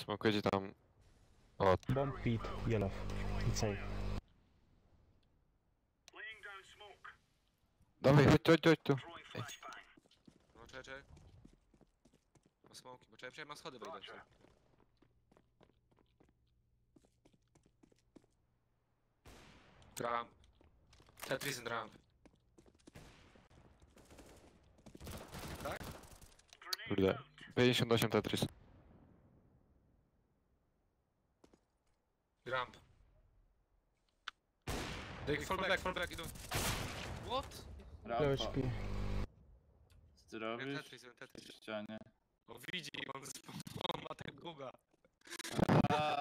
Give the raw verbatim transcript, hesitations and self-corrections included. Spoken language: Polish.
Smokujecie tam... O, Bomb pit, yellow. Insane. dawaj, chodź, chodź, chodź tu. Ej. No czekaj, czekaj. Mam smoki, bo czekaj, czekaj, mam schody wejdę. Czekaj. Ramp. Tetris and ramp. Tak? Kurde. pięćdziesiąt osiem Tetris. Ramp. Take fall back, fall back, idą. What? No Rampa. H P. Co ty Jeden robisz? Tetris, jeden Tetris. W ścianie. O widzi, on, z- on ma ten guga. A,